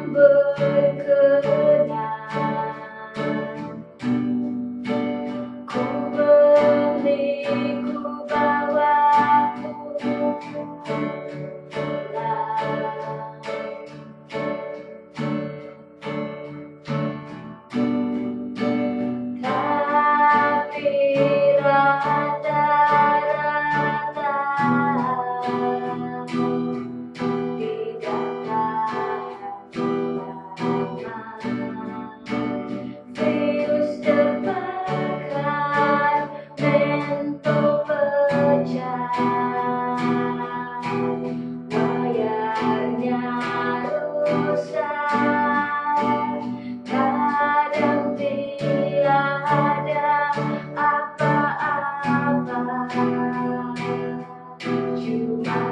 berkenan. Ku beli, ku bawa pulang. Tapi rata-rata tidak tahan lama. Virus terbakar, mentol pecah, wayarnya rusak, kadang tiada apa-apa, cuma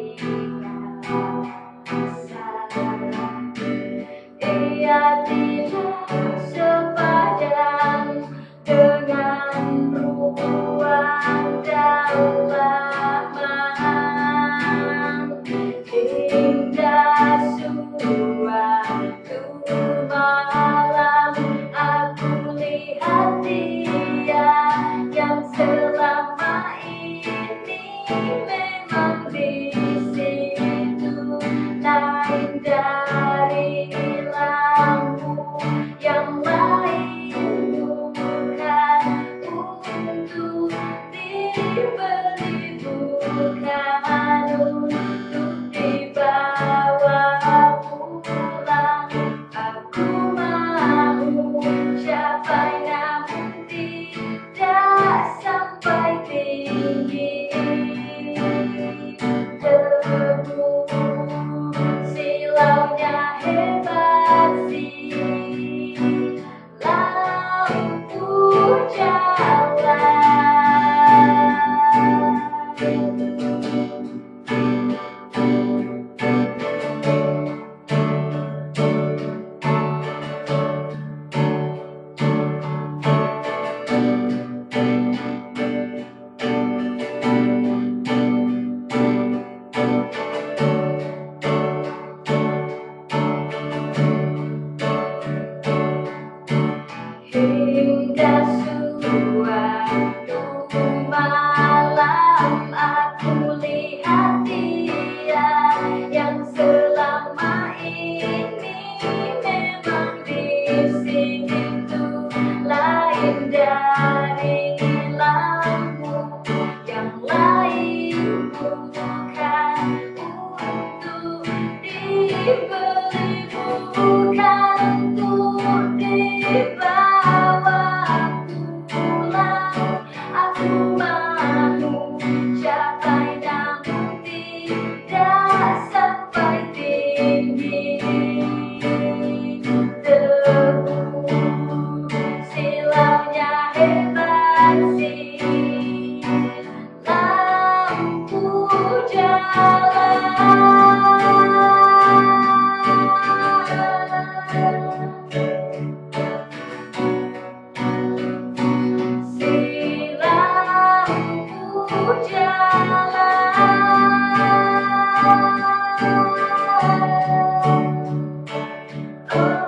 ia tidak sepadan dengan ruang dalaman. Hingga suatu malam aku lihat dia yang selama ini memang di situ, lain dari lampu yang lain, bukan untuk dibeli, bukan untuk dibawa pulang. Aku mau capai namun tidak sampai tinggi. Debu silaunya hebat sih, lampu jalan. Hingga suatu malam aku lihat dia yang selama ini memang di situ, lain dari lampu yang lain, bukan untuk dibeli, bukan untuk dibawa pulang. Aku mau capai namun tidak sampai tinggi. Debu silaunya hebat sih, lampu jalan. Jalan. Oh.